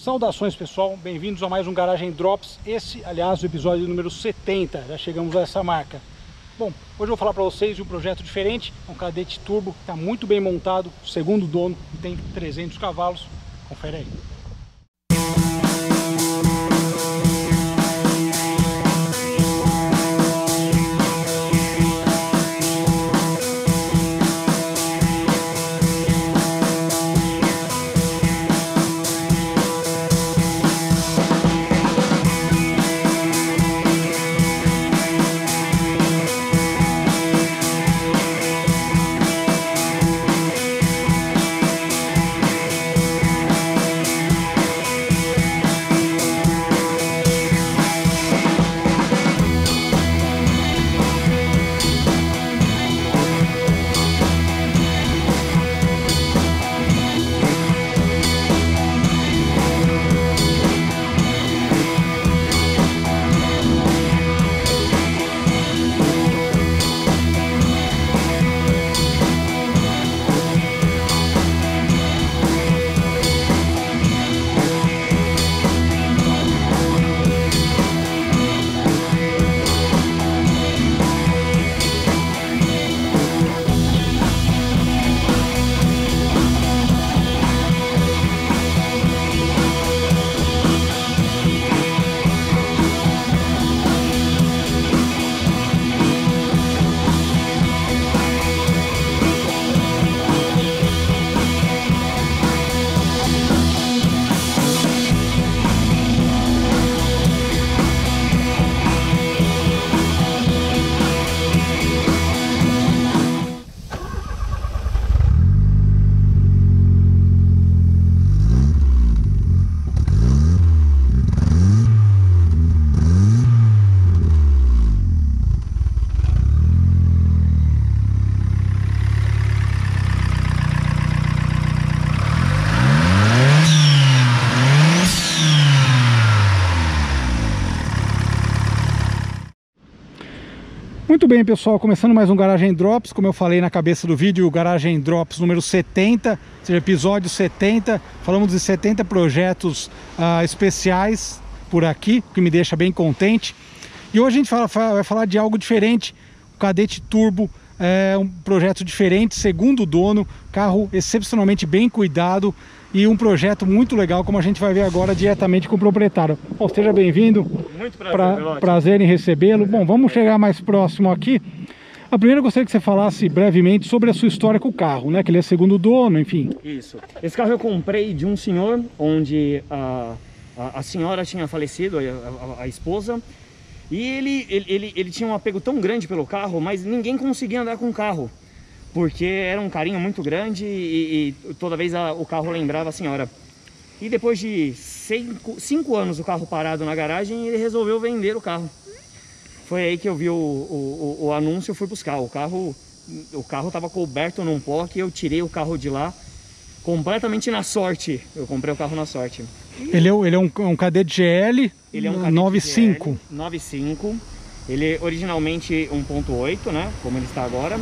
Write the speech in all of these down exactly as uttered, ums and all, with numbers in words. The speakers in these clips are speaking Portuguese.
Saudações pessoal, bem-vindos a mais um Garagem Drops. Esse, aliás, o episódio número setenta, já chegamos a essa marca. Bom, hoje eu vou falar para vocês de um projeto diferente, um Kadett Turbo, que está muito bem montado, segundo dono, e tem trezentos cavalos. Confere aí. Muito bem pessoal, começando mais um Garagem Drops, como eu falei na cabeça do vídeo, o Garagem Drops número setenta, ou seja, episódio setenta, falamos de setenta projetos uh, especiais por aqui, o que me deixa bem contente. E hoje a gente fala, vai falar de algo diferente, o Kadett Turbo, é um projeto diferente, segundo dono, carro excepcionalmente bem cuidado e um projeto muito legal, como a gente vai ver agora diretamente com o proprietário. Bom, seja bem-vindo. Muito prazer, pra, prazer em recebê-lo. Bom, vamos chegar mais próximo aqui. A primeira eu gostaria que você falasse brevemente sobre a sua história com o carro, né? Que ele é segundo dono, enfim. Isso. Esse carro eu comprei de um senhor, onde a, a, a senhora tinha falecido, a, a, a esposa, e ele, ele, ele, ele tinha um apego tão grande pelo carro, mas ninguém conseguia andar com o carro, porque era um carinho muito grande e, e toda vez a, o carro lembrava a senhora. E depois de cinco, cinco anos o carro parado na garagem, ele resolveu vender o carro. Foi aí que eu vi o, o, o, o anúncio e fui buscar. O carro o carro estava coberto num pó, que eu tirei o carro de lá completamente na sorte. Eu comprei o carro na sorte. E ele, é, ele é um, um Kadett G L, ele é um nove cinco. nove cinco. Ele é originalmente um ponto oito, né? Como ele está agora.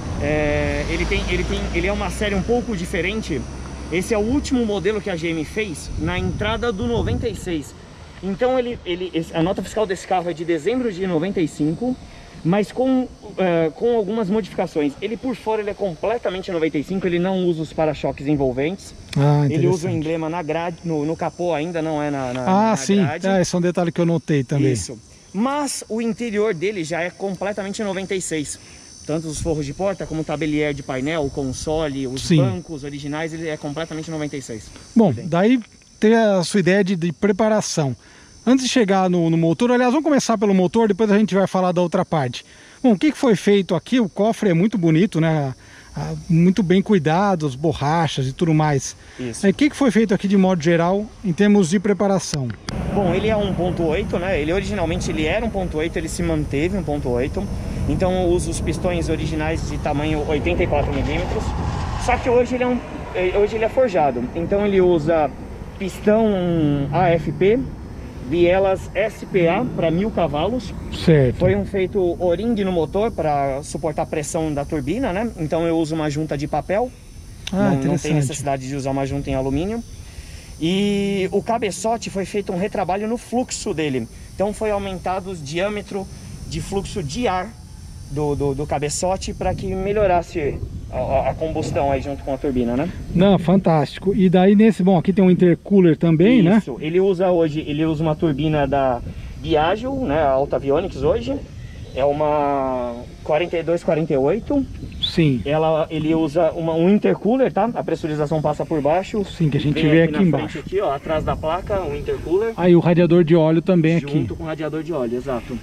É, ele, tem, ele, tem, ele é uma série um pouco diferente. Esse é o último modelo que a G M fez na entrada do noventa e seis. Então ele, ele, a nota fiscal desse carro é de dezembro de noventa e cinco, mas com, uh, com algumas modificações. Ele por fora ele é completamente noventa e cinco, ele não usa os para-choques envolventes. Ah, ele usa o emblema na grade, no, no capô ainda, não é na, na, ah, na sim. grade. Ah, esse é um detalhe que eu notei também. Isso. Mas o interior dele já é completamente noventa e seis. Tanto os forros de porta como o tabelier de painel, o console, os Sim. bancos originais, ele é completamente noventa e seis. Bom, daí ter a sua ideia de, de preparação. Antes de chegar no, no motor, aliás, vamos começar pelo motor, depois a gente vai falar da outra parte. Bom, o que foi feito aqui? O cofre é muito bonito, né? Muito bem cuidado, as borrachas e tudo mais. Isso. O que foi feito aqui de modo geral em termos de preparação? Bom, ele é um ponto oito, né? Ele originalmente ele era um ponto oito, ele se manteve um ponto oito. Então eu uso os pistões originais de tamanho oitenta e quatro milímetros. Só que hoje ele é, um, hoje ele é forjado. Então ele usa pistão A F P, bielas S P A para mil cavalos. Certo. Foi um feito O-ring no motor para suportar a pressão da turbina, né? Então eu uso uma junta de papel. Ah, não, não tem necessidade de usar uma junta em alumínio. E o cabeçote foi feito um retrabalho no fluxo dele. Então foi aumentado o diâmetro de fluxo de ar do, do, do cabeçote para que melhorasse a, a combustão aí junto com a turbina, né? Não, fantástico. E daí nesse, bom, aqui tem um intercooler também, Isso. né? Isso, ele usa hoje, ele usa uma turbina da Biagio, né, a Alta Avionics hoje. É uma quarenta e dois quarenta e oito. Sim. Ela, ele usa uma, um intercooler, tá? A pressurização passa por baixo. Sim, que a gente Vem vê aqui, aqui na embaixo. frente, aqui, ó, atrás da placa, um intercooler. Aí o radiador de óleo também junto aqui. Junto com o radiador de óleo, exato.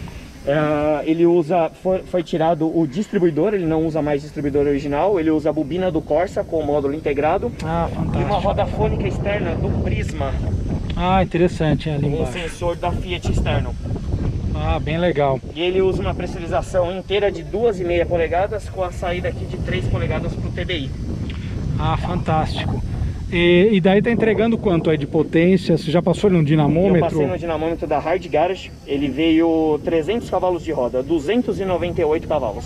É, ele usa, foi, foi tirado o distribuidor, ele não usa mais distribuidor original. Ele usa a bobina do Corsa com o módulo integrado. Ah, fantástico. E uma roda fônica externa do Prisma. Ah, interessante, é ali Com um embaixo. sensor da Fiat externo. Ah, bem legal. E ele usa uma pressurização inteira de duas vírgula cinco polegadas com a saída aqui de três polegadas para o T D I. Ah, fantástico. E, e daí tá entregando quanto aí de potência? Você já passou ele no dinamômetro? Eu passei no dinamômetro da Hard Garage. Ele veio trezentos cavalos de roda, duzentos e noventa e oito cavalos,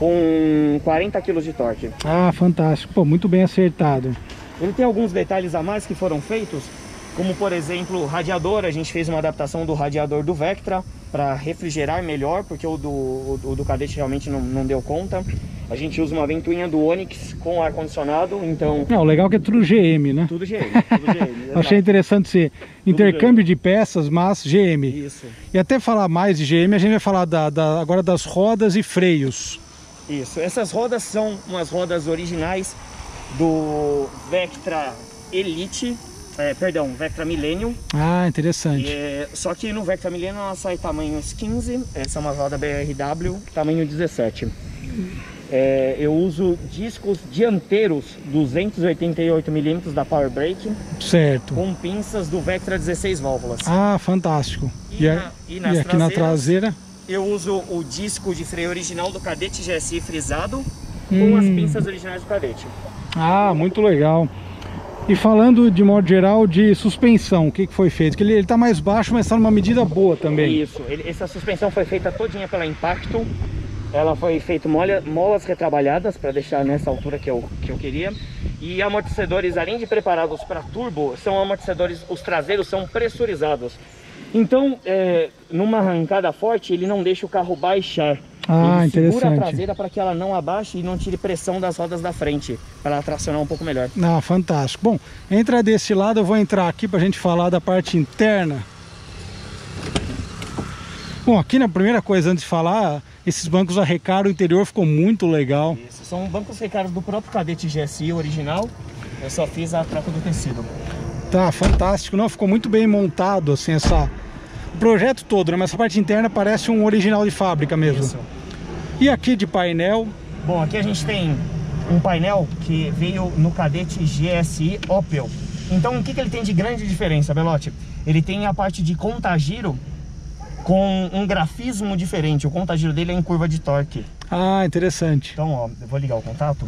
com quarenta quilos de torque. Ah, fantástico. Pô, muito bem acertado. Ele tem alguns detalhes a mais que foram feitos, como por exemplo o radiador. A gente fez uma adaptação do radiador do Vectra para refrigerar melhor, porque o do, o do Cadete realmente não, não deu conta. A gente usa uma ventoinha do Onix com ar-condicionado, então... Não, o legal é que é tudo G M, né? Tudo G M, tudo G M. Achei interessante esse intercâmbio de peças, mas G M. Isso. E até falar mais de G M, a gente vai falar da, da, agora das rodas e freios. Isso, essas rodas são umas rodas originais do Vectra Elite, é, perdão, Vectra Millennium. Ah, interessante. É, só que no Vectra Millennium ela sai tamanhos quinze, essa é uma roda B R W, tamanho dezessete. É, eu uso discos dianteiros duzentos e oitenta e oito milímetros da Power Brake. Certo. Com pinças do Vectra dezesseis válvulas. Ah, fantástico. E, e, na, a, e, e nas aqui na traseira? Eu uso o disco de freio original do Cadete G S I frisado hum. com as pinças originais do Cadete. Ah, muito legal. E falando de modo geral de suspensão, o que, que foi feito? Que ele está mais baixo, mas está numa medida boa também. Isso, ele, essa suspensão foi feita todinha pela Impacto. Ela foi feita molha, molas retrabalhadas para deixar nessa altura que eu, que eu queria. E amortecedores, além de preparados para turbo, são amortecedores, os traseiros são pressurizados. Então, é, numa arrancada forte, ele não deixa o carro baixar. Ah, ele interessante. segura a traseira para que ela não abaixe e não tire pressão das rodas da frente, para ela tracionar um pouco melhor. Ah, fantástico. Bom, entra desse lado, eu vou entrar aqui para a gente falar da parte interna. Bom, aqui na primeira coisa, antes de falar, esses bancos a recaro, o interior ficou muito legal. Isso, são bancos recaros do próprio Cadete G S I original, eu só fiz a troca do tecido. Tá, fantástico. Não, ficou muito bem montado, assim, essa... o projeto todo, né? Mas essa parte interna parece um original de fábrica mesmo. Isso. E aqui de painel? Bom, aqui a gente tem um painel que veio no Cadete G S I Opel. Então, o que, que ele tem de grande diferença, Belotti? Ele tem a parte de contagiro com um grafismo diferente. O contagiro dele é em curva de torque. Ah, interessante. Então, ó, eu vou ligar o contato.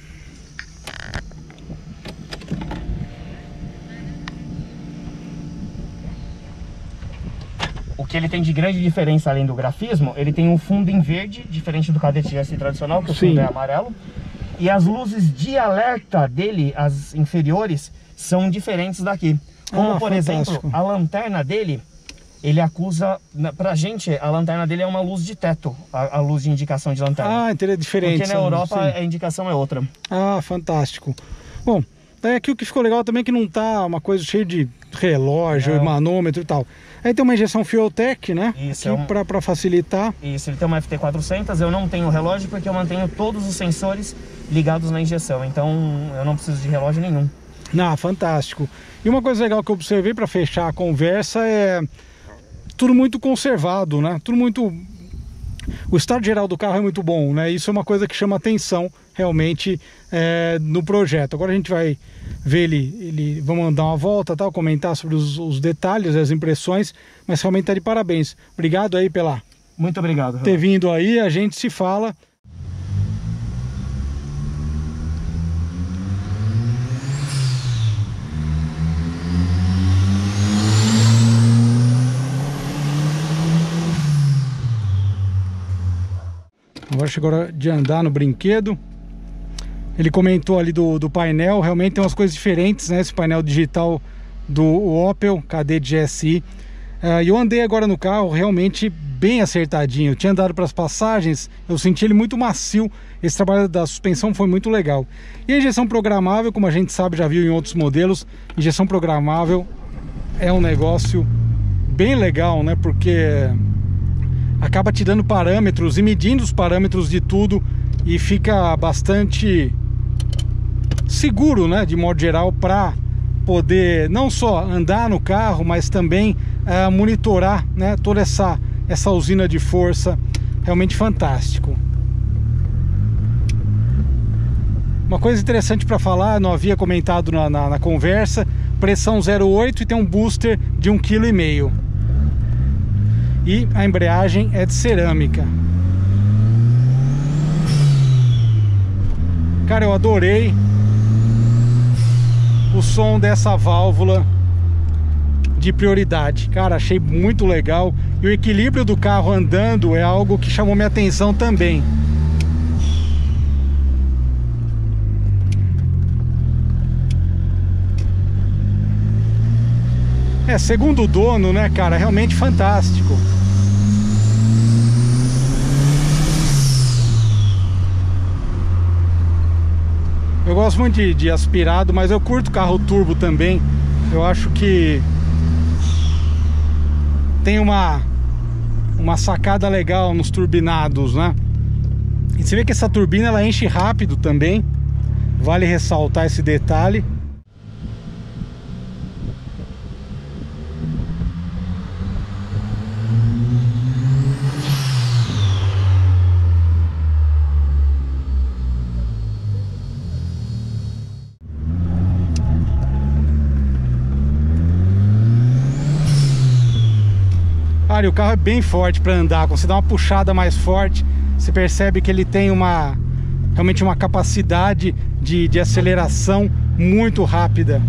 O que ele tem de grande diferença além do grafismo, ele tem um fundo em verde, diferente do Cadete G S I tradicional, que o Sim. fundo é amarelo. E as luzes de alerta dele, as inferiores, são diferentes daqui. Como, Ah, por fantástico. exemplo, a lanterna dele, ele acusa... Pra gente, a lanterna dele é uma luz de teto, a, a luz de indicação de lanterna. Ah, é diferente. Porque na Europa sim. a indicação é outra. Ah, fantástico. Bom, daí aqui o que ficou legal também é que não tá uma coisa cheia de relógio, Não. manômetro e tal. Aí tem uma injeção Fueltech, né? Isso, aqui é um- pra, pra facilitar. Isso, ele tem uma F T quatrocentos, eu não tenho relógio porque eu mantenho todos os sensores ligados na injeção, então eu não preciso de relógio nenhum. Ah, fantástico. E uma coisa legal que eu observei para fechar a conversa é tudo muito conservado, né? Tudo muito... O estado geral do carro é muito bom, né? Isso é uma coisa que chama atenção realmente é, no projeto. Agora a gente vai ver ele, ele vamos andar uma volta, tal, comentar sobre os, os detalhes, as impressões, mas realmente tá de parabéns. Obrigado aí pela Muito obrigado. ter vindo aí, a gente se fala. Agora chegou a hora de andar no brinquedo. Ele comentou ali do, do painel, realmente tem umas coisas diferentes, né? Esse painel digital do Opel Kadett G S I. E uh, eu andei agora no carro realmente bem acertadinho. Eu tinha andado para as passagens, eu senti ele muito macio. Esse trabalho da suspensão foi muito legal. E a injeção programável, como a gente sabe, já viu em outros modelos, injeção programável é um negócio bem legal, né? Porque acaba te dando parâmetros e medindo os parâmetros de tudo e fica bastante seguro, né? De modo geral, para poder não só andar no carro, mas também uh, monitorar, né? Toda essa, essa usina de força. Realmente fantástico. Uma coisa interessante para falar, não havia comentado na, na, na conversa, pressão zero vírgula oito e tem um booster de um vírgula cinco quilos. E a embreagem é de cerâmica. Cara, eu adorei o som dessa válvula de prioridade. Cara, achei muito legal. E o equilíbrio do carro andando é algo que chamou minha atenção também. É, segundo o dono, né, cara, realmente fantástico. Eu gosto muito de, de aspirado, mas eu curto carro turbo também. Eu acho que tem uma, uma sacada legal nos turbinados, né? E você vê que essa turbina ela enche rápido também. Vale ressaltar esse detalhe. E o carro é bem forte para andar. Quando você dá uma puxada mais forte, você percebe que ele tem uma realmente uma capacidade de, de aceleração muito rápida.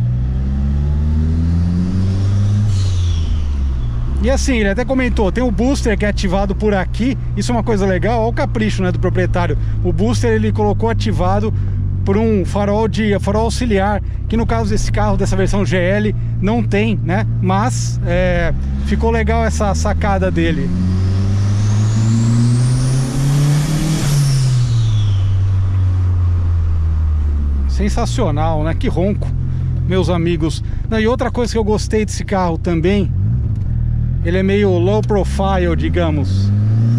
E assim, ele até comentou, tem o booster que é ativado por aqui. Isso é uma coisa legal, olha o capricho, né, do proprietário. O booster ele colocou ativado por um farol de farol auxiliar, que no caso desse carro, dessa versão G L, não tem, né? Mas é, ficou legal essa sacada dele. Sensacional, né? Que ronco, meus amigos. Não, e outra coisa que eu gostei desse carro também, ele é meio low profile, digamos.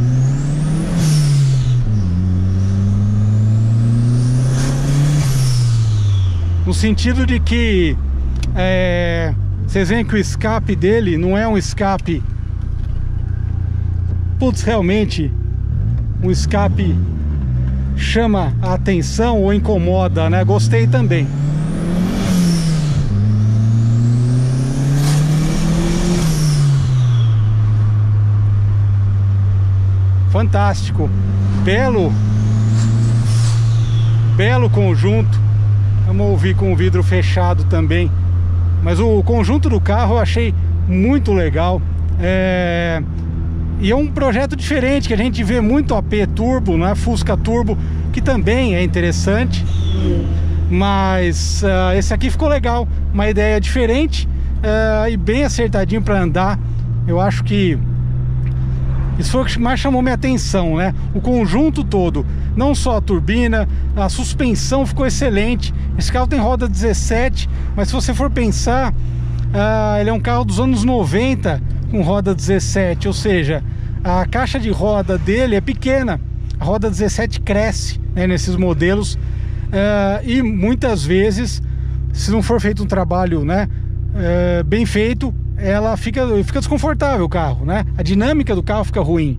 No sentido de que é, vocês veem que o escape dele não é um escape, putz, realmente um escape chama a atenção ou incomoda, né? Gostei também. Fantástico, belo, belo conjunto. Vamos ouvir com o vidro fechado também. Mas o conjunto do carro eu achei muito legal. É... E é um projeto diferente, que a gente vê muito A P Turbo, né? Fusca Turbo, que também é interessante. Mas uh, esse aqui ficou legal. Uma ideia diferente uh, e bem acertadinho para andar. Eu acho que isso foi o que mais chamou minha atenção, né? O conjunto todo, não só a turbina, a suspensão ficou excelente. Esse carro tem roda dezessete, mas se você for pensar, uh, ele é um carro dos anos noventa com roda dezessete, ou seja, a caixa de roda dele é pequena. A roda dezessete cresce, né, nesses modelos, uh, e muitas vezes, se não for feito um trabalho, né, uh, bem feito, ela fica, fica desconfortável o carro, né? A dinâmica do carro fica ruim.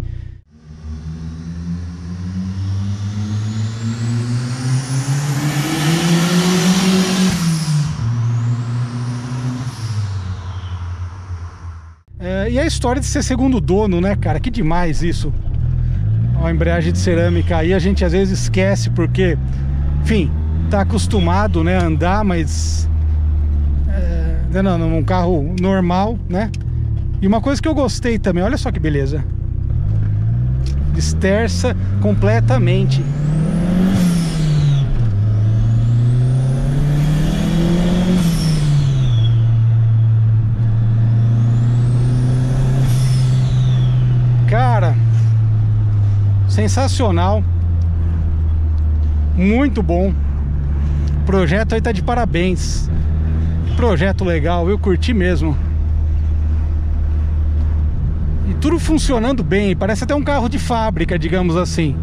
É, e a história de ser segundo dono, né, cara? Que demais isso. Ó, a embreagem de cerâmica aí a gente às vezes esquece porque, enfim, tá acostumado, né, a andar, mas é, não, num carro normal, né? E uma coisa que eu gostei também, olha só que beleza. Desterça completamente. sensacional, muito bom. O projeto aí tá de parabéns. Projeto legal, eu curti mesmo. E tudo funcionando bem, parece até um carro de fábrica, digamos assim.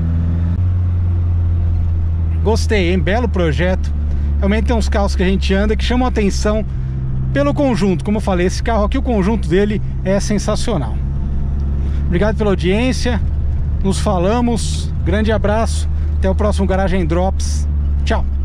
Gostei, hein? Belo projeto. Realmente tem uns carros que a gente anda que chamam a atenção pelo conjunto. Como eu falei, esse carro aqui, o conjunto dele é sensacional. Obrigado pela audiência. Nos falamos. Grande abraço. Até o próximo Garagem Drops. Tchau.